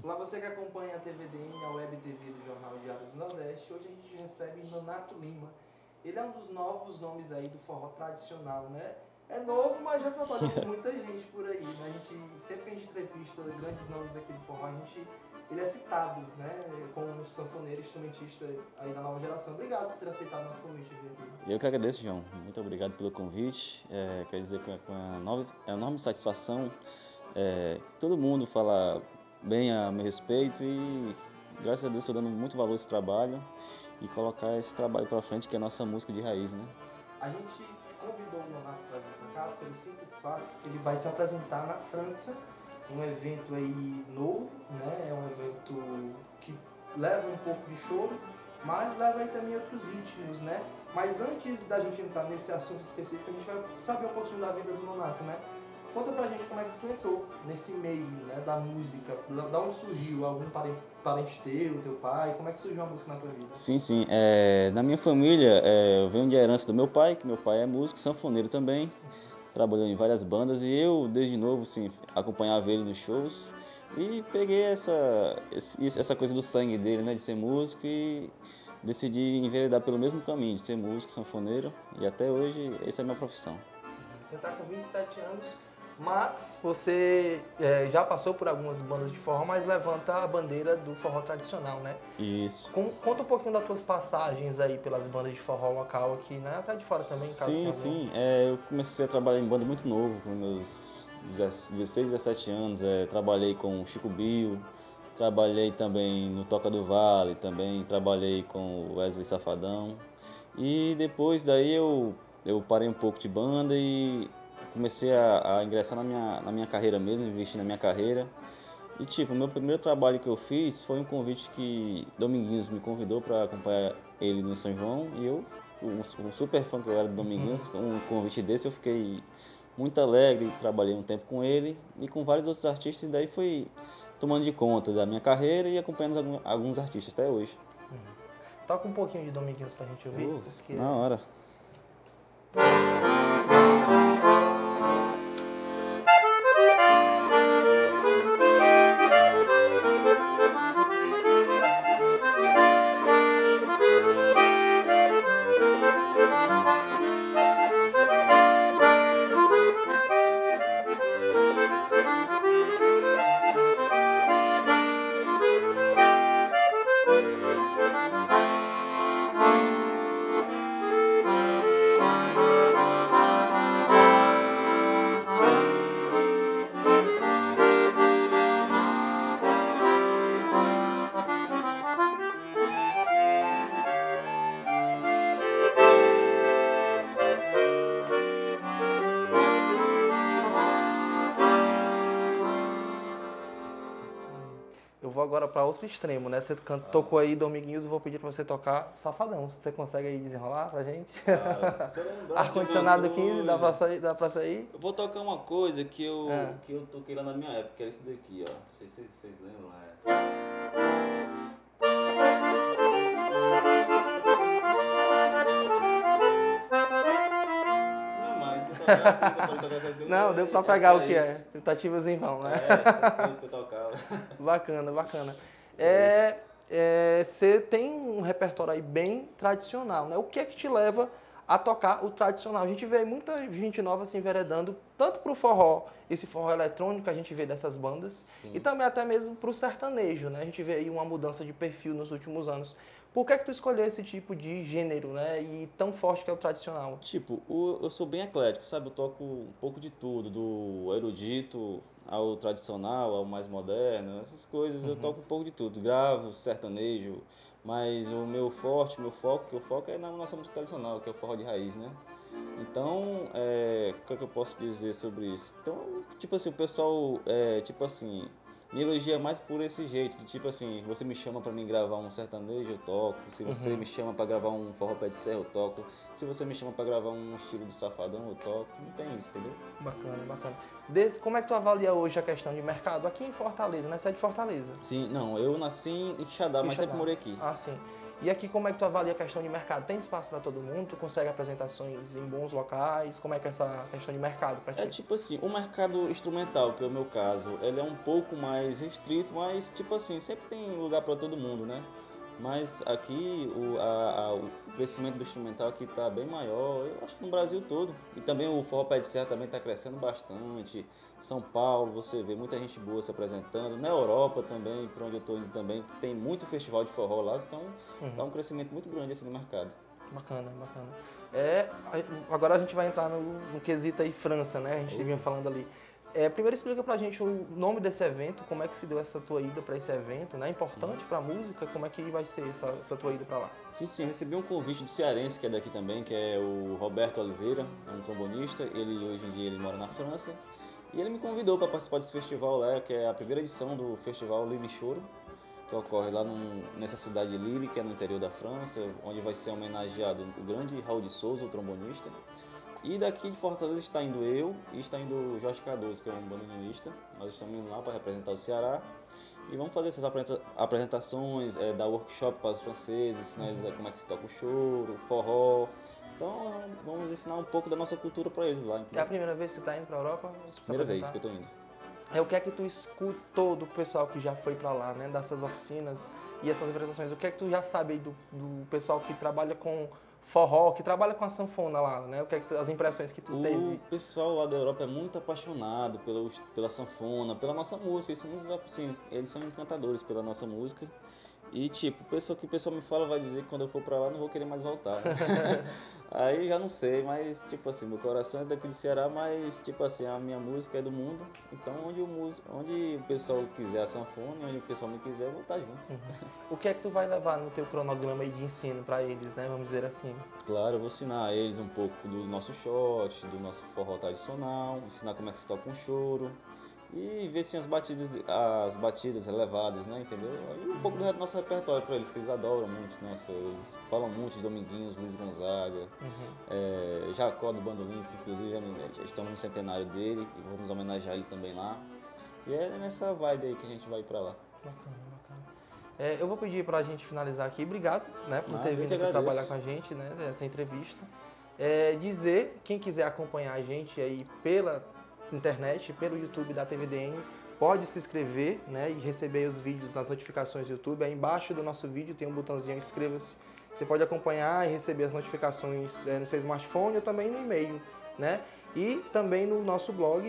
Olá, você que acompanha a TVDN, a Web TV do Jornal Diário do Nordeste. Hoje a gente recebe Nonato Lima. Ele é um dos novos nomes aí do forró tradicional, né? É novo, mas já trabalhou com muita gente por aí, né? Sempre que a gente entrevista grandes nomes aqui do forró, ele é citado, né? Como um sanfoneiro, instrumentista aí da nova geração. Obrigado por ter aceitado o nosso convite aqui. Eu que agradeço, João. Muito obrigado pelo convite. Quer dizer, com a enorme satisfação, todo mundo fala bem a meu respeito e, graças a Deus, estou dando muito valor a esse trabalho e colocar esse trabalho para frente, que é a nossa música de raiz, né? A gente convidou o Nonato para vir para cá pelo simples fato que ele vai se apresentar na França, um evento aí novo, né? É um evento que leva um pouco de choro, mas leva aí também outros ritmos, né? Mas antes da gente entrar nesse assunto específico, a gente vai saber um pouquinho da vida do Nonato, né? Conta pra gente como é que tu entrou nesse meio, né, da música, da onde surgiu, algum parente teu pai, como é que surgiu a música na tua vida? Sim. Na minha família, eu venho de herança do meu pai, que meu pai é músico, sanfoneiro também, trabalhou em várias bandas e eu, desde novo, sim, acompanhava ele nos shows e peguei essa coisa do sangue dele, né, de ser músico e decidi enveredar pelo mesmo caminho, de ser músico, sanfoneiro e até hoje essa é a minha profissão. Você tá com 27 anos, mas você já passou por algumas bandas de forró, mas levanta a bandeira do forró tradicional, né? Isso. Conta um pouquinho das tuas passagens aí pelas bandas de forró local aqui, né? Até de fora também, caso tenha alguma. Sim. Eu comecei a trabalhar em banda muito novo, com meus 16, 17 anos. Trabalhei com Chico Bill, trabalhei também no Toca do Vale, também trabalhei com o Wesley Safadão. E depois daí eu parei um pouco de banda e comecei a ingressar na minha carreira mesmo, investir na minha carreira. E tipo, o meu primeiro trabalho que eu fiz foi um convite que Dominguinhos me convidou para acompanhar ele no São João. E eu, um super fã que eu era do Dominguinhos, com um convite desse eu fiquei muito alegre, trabalhei um tempo com ele e com vários outros artistas. E daí fui tomando de conta da minha carreira e acompanhando alguns artistas até hoje. Toca um pouquinho de Dominguinhos pra gente ouvir. Na hora. Eu vou agora para outro extremo, né? Você tocou aí Dominguinhos, eu vou pedir para você tocar Safadão. Você consegue aí desenrolar pra gente? Ar-condicionado 15, dá pra sair? Eu vou tocar uma coisa que eu toquei lá na minha época, que era esse daqui, ó. Não sei se vocês lembram, Não, deu pra pegar o que é. Tentativas em vão, né? Essas coisas que eu tocava. Bacana. Você tem um repertório aí bem tradicional, né? O que é que te leva a tocar o tradicional? A gente vê muita gente nova se enveredando tanto pro forró, esse forró eletrônico que a gente vê dessas bandas, Sim. E também até mesmo pro sertanejo, né? A gente vê aí uma mudança de perfil nos últimos anos. Por que é que tu escolheu esse tipo de gênero, né? E tão forte que é o tradicional? Tipo, eu sou bem eclético, sabe? Eu toco um pouco de tudo, do erudito ao tradicional, ao mais moderno, essas coisas. Eu toco um pouco de tudo. Gravo, sertanejo, mas o meu foco é na nossa música tradicional, que é o forró de raiz, né? Então, o que é que eu posso dizer sobre isso? Então, tipo assim, o pessoal, me elogia mais por esse jeito, de tipo assim, você me chama pra mim gravar um sertanejo, eu toco. Se você me chama pra gravar um forró pé de serra, eu toco. Se você me chama pra gravar um estilo do Safadão, eu toco. Não tem isso, entendeu? Bacana. Como é que tu avalia hoje a questão de mercado aqui em Fortaleza, né? Você é de Fortaleza? Sim, não, eu nasci em Quixadá, mas sempre morei aqui. Ah, sim. E aqui como é que tu avalia a questão de mercado? Tem espaço para todo mundo? Tu consegue apresentações em bons locais? Como é que é essa questão de mercado para ti? É tipo assim, o mercado instrumental, que é o meu caso, ele é um pouco mais restrito, mas tipo assim, sempre tem lugar para todo mundo, né? Mas aqui o crescimento do instrumental aqui está bem maior, eu acho que no Brasil todo. E também o Forró Pé de Serra também está crescendo bastante. São Paulo, você vê muita gente boa se apresentando. Na Europa também, por onde eu estou indo também, tem muito festival de forró lá, então tá um crescimento muito grande assim no mercado. Bacana, bacana. Agora a gente vai entrar no quesito aí França, né? A gente vinha falando ali. Primeiro explica pra gente o nome desse evento, como é que se deu essa tua ida para esse evento, né? Importante pra música, como é que vai ser essa tua ida pra lá? Sim, recebi um convite do cearense, que é daqui também, que é o Roberto Oliveira, é um trombonista, hoje em dia ele mora na França, e ele me convidou para participar desse festival lá, que é a primeira edição do festival Lille Choro, que ocorre lá nessa cidade de Lille, que é no interior da França, onde vai ser homenageado o grande Raul de Souza, o trombonista. E daqui de Fortaleza está indo eu e está indo o Jorge Cardoso, que é um bandoneonista. Nós estamos indo lá para representar o Ceará e vamos fazer essas apresentações, dar workshop para os franceses, ensinar eles como é que se toca o choro, o forró. Então vamos ensinar um pouco da nossa cultura para eles lá. Então. É a primeira vez que você está indo para a Europa? Primeira vez que eu estou indo. O que é que tu escutou do pessoal que já foi para lá, né? Dessas oficinas e essas apresentações? O que é que tu já sabe aí do pessoal que trabalha com forró, que trabalha com a sanfona lá, né? O que é que as impressões que tu teve? O pessoal lá da Europa é muito apaixonado pela sanfona, pela nossa música. Eles são encantadores pela nossa música. E tipo, o que o pessoal me fala vai dizer que quando eu for pra lá não vou querer mais voltar. Aí já não sei, mas tipo assim, meu coração é daqui do Ceará, mas tipo assim, a minha música é do mundo. Então onde o pessoal quiser a sanfona, onde o pessoal me quiser, eu vou estar junto. O que é que tu vai levar no teu cronograma aí de ensino pra eles, né? Vamos dizer assim. Claro, eu vou ensinar a eles um pouco do nosso shot, do nosso forró tradicional, ensinar como é que se toca um choro. E ver assim, as batidas elevadas, né, entendeu? E um pouco do nosso repertório para eles, que eles adoram muito. Nossa, eles falam muito de Dominguinhos, Luiz Gonzaga, Jacó do Bando Limpo, inclusive já estamos no centenário dele e vamos homenagear ele também lá. E é nessa vibe aí que a gente vai para lá. Bacana, bacana. Eu vou pedir para a gente finalizar aqui. Obrigado, né, por ter vindo aqui trabalhar com a gente, né, essa entrevista. Dizer, quem quiser acompanhar a gente aí pela internet, pelo YouTube da TVDN, pode se inscrever, né, e receber os vídeos nas notificações do YouTube. Aí embaixo do nosso vídeo tem um botãozinho inscreva-se. Você pode acompanhar e receber as notificações no seu smartphone ou também no e-mail, né? E também no nosso blog,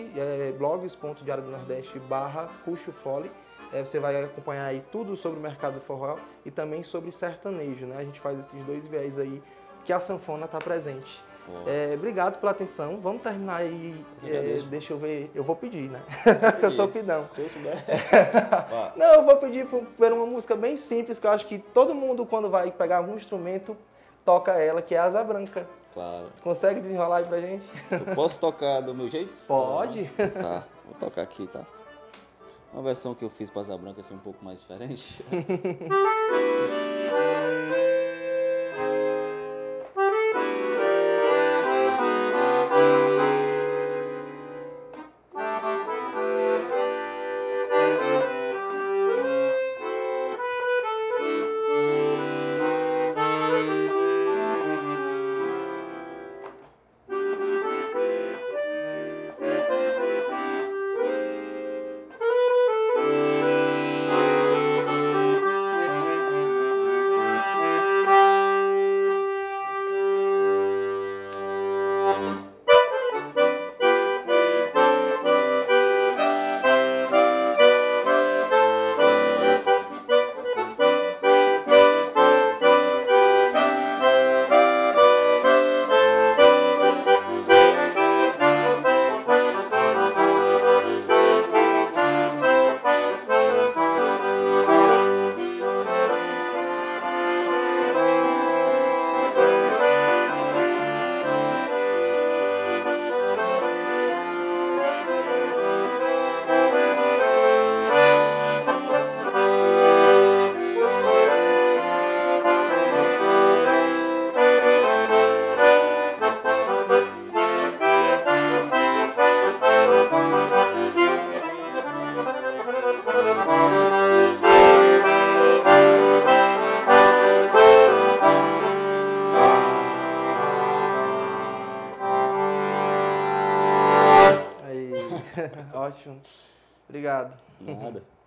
blogs.diariodonordeste.com/Puxofole. Você vai acompanhar aí tudo sobre o mercado do forró e também sobre sertanejo, né? A gente faz esses dois viés aí que a sanfona está presente. Obrigado pela atenção. Vamos terminar aí. Deixa eu ver. Eu vou pedir, né? Eu sou pidão. Se eu souber. Não, eu vou pedir por uma música bem simples, que eu acho que todo mundo, quando vai pegar algum instrumento, toca ela, que é Asa Branca. Claro. Consegue desenrolar aí pra gente? Eu posso tocar do meu jeito? Pode. Tá, vou tocar aqui, tá? Uma versão que eu fiz para Asa Branca assim, um pouco mais diferente. Ótimo. Obrigado. Nada.